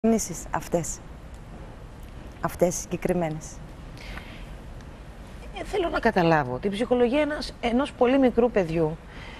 Νήσεις αυτές συγκεκριμένες. Θέλω να καταλάβω την ψυχολογία ενός πολύ μικρού παιδιού.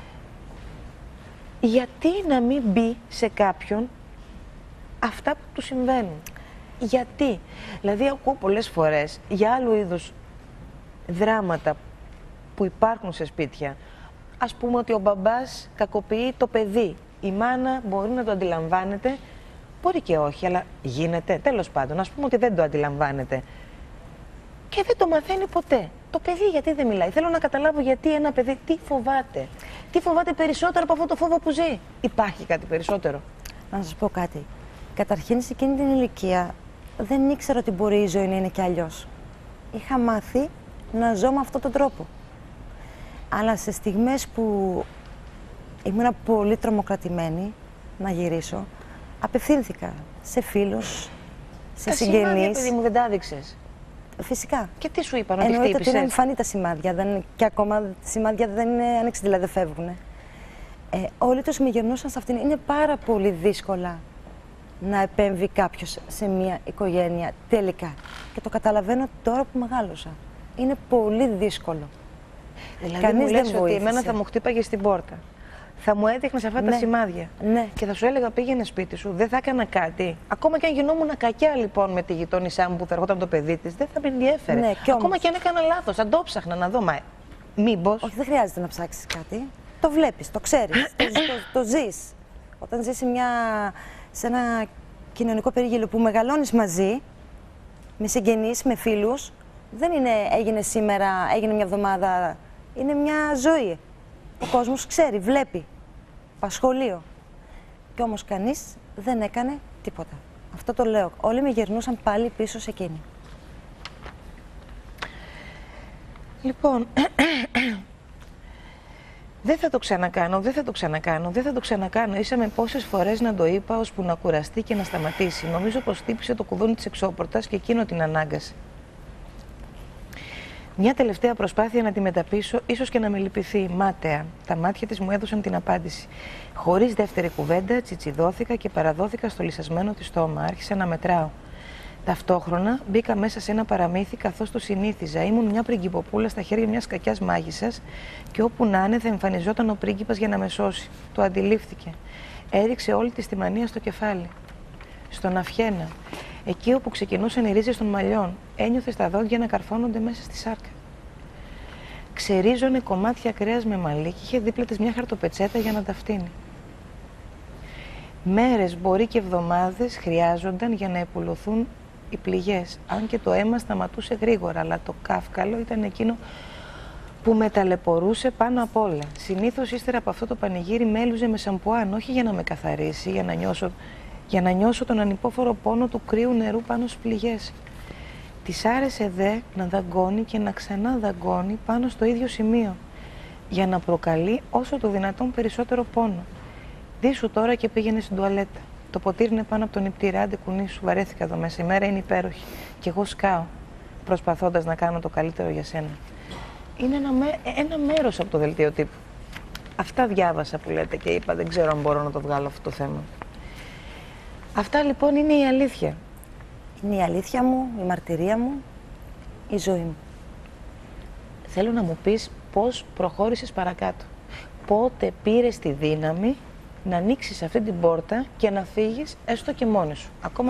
Γιατί να μην μπει σε κάποιον αυτά που του συμβαίνουν? Γιατί? Δηλαδή ακούω πολλές φορές για άλλου είδους δράματα που υπάρχουν σε σπίτια. Ας πούμε ότι ο μπαμπάς κακοποιεί το παιδί. Η μάνα μπορεί να το αντιλαμβάνεται, μπορεί και όχι, αλλά γίνεται. Τέλος πάντων, ας πούμε ότι δεν το αντιλαμβάνεται και δεν το μαθαίνει ποτέ. Το παιδί γιατί δεν μιλάει? Θέλω να καταλάβω γιατί ένα παιδί τι φοβάται. Τι φοβάται περισσότερο από αυτό το φόβο που ζει? Υπάρχει κάτι περισσότερο? Να σας πω κάτι. Καταρχήν, σε εκείνη την ηλικία δεν ήξερα ότι μπορεί η ζωή να είναι και αλλιώς. Είχα μάθει να ζω με αυτόν τον τρόπο. Αλλά σε στιγμές που ήμουν πολύ τρομοκρατημένη να γυρίσω, απευθύνθηκα σε φίλους, σε συγγενείς. Τα σημάδια, παιδί μου, δεν τα άδειξες? Φυσικά. Και τι σου είπαν, ότι εννοείται χτύπησες? ότι είναι εμφανή τα σημάδια. Και ακόμα τα σημάδια δεν είναι άνοιξη, δηλαδή δεν φεύγουν. Όλοι τους με γυρνούσαν σε αυτήν. Είναι πάρα πολύ δύσκολα να επέμβει κάποιος σε μια οικογένεια τελικά. Και το καταλαβαίνω τώρα που μεγάλωσα. Είναι πολύ δύσκολο. Δηλαδή Κανείς μου δεν λες ότι βοήθησε. εμένα θα μου χτύπαγε στην πόρτα, θα μου έδειχνες αυτά τα σημάδια, ναι. Και θα σου έλεγα πήγαινε σπίτι σου, δεν θα έκανα κάτι. Ακόμα και αν γινόμουν κακιά λοιπόν με τη γειτόνισά μου που θα ερχόταν το παιδί της, δεν θα με ενδιέφερε. Ναι, ακόμα και αν έκανα λάθος, θα το ψάχνα να δω, μα μήπως? Όχι, δεν χρειάζεται να ψάξεις κάτι. Το βλέπεις, το ξέρεις, το ζεις. Όταν ζεις σε ένα κοινωνικό περίγελο που μεγαλώνεις μαζί, με συγγενείς, με φίλους, δεν είναι έγινε σήμερα, έγινε μια εβδομάδα. Είναι μια ζωή. Ο κόσμος ξέρει, βλέπει. Πασχολείο. Κι όμως κανείς δεν έκανε τίποτα. Αυτό το λέω. Όλοι με γυρνούσαν πάλι πίσω σε εκείνη. Λοιπόν, δεν θα το ξανακάνω, δεν θα το ξανακάνω, δεν θα το ξανακάνω. Ήσαμε πόσες φορές να το είπα ώσπου να κουραστεί και να σταματήσει. Νομίζω πως χτύπησε το κουδούνι της εξώπορτας και εκείνο την ανάγκασε. Μια τελευταία προσπάθεια να τη μεταπίσω, ίσως και να με λυπηθεί, μάταια. Τα μάτια της μου έδωσαν την απάντηση. Χωρίς δεύτερη κουβέντα, τσιτσιδώθηκα και παραδόθηκα στο λυσασμένο της στόμα. Άρχισα να μετράω. Ταυτόχρονα μπήκα μέσα σε ένα παραμύθι καθώς το συνήθιζα. Ήμουν μια πριγκιποπούλα στα χέρια μιας κακιάς μάγισσας και όπου να είναι θα εμφανιζόταν ο πρίγκιπας για να με σώσει. Το αντιλήφθηκε. Έριξε όλη τη τη μανία στο κεφάλι. Στον αυχένα. Εκεί όπου ξεκινούσαν οι ρίζες των μαλλιών, ένιωθε στα δόντια να καρφώνονται μέσα στη σάρκα. Ξερίζωνε κομμάτια κρέας με μαλλί και είχε δίπλα της μια χαρτοπετσέτα για να τα φτύνει. Μέρες, μπορεί και εβδομάδες, χρειάζονταν για να επουλωθούν οι πληγές. Αν και το αίμα σταματούσε γρήγορα, αλλά το κάφκαλο ήταν εκείνο που με ταλαιπωρούσε πάνω απ' όλα. Συνήθως ύστερα από αυτό το πανηγύρι με έλουζε με σαμπουάν, όχι για να με καθαρίσει, για να νιώσω τον ανυπόφορο πόνο του κρύου νερού πάνω στις πληγές. Της άρεσε δε να δαγκώνει και να ξανά δαγκώνει πάνω στο ίδιο σημείο, για να προκαλεί όσο το δυνατόν περισσότερο πόνο. Δίσου τώρα και πήγαινε στην τουαλέτα. Το ποτήρι είναι πάνω από τον νηπτήρα, άντε κουνήσου, βαρέθηκα εδώ μέσα, η μέρα είναι υπέροχη. Κι εγώ σκάω, προσπαθώντας να κάνω το καλύτερο για σένα. Είναι ένα μέρος από το δελτίο τύπου. Αυτά διάβασα που λέτε και είπα, δεν ξέρω αν μπορώ να το βγάλω αυτό το θέμα. Αυτά λοιπόν είναι η αλήθεια. Είναι η αλήθεια μου, η μαρτυρία μου, η ζωή μου. Θέλω να μου πεις πώς προχώρησες παρακάτω. Πότε πήρες τη δύναμη να ανοίξεις αυτή την πόρτα και να φύγεις έστω και μόνη σου. Ακόμα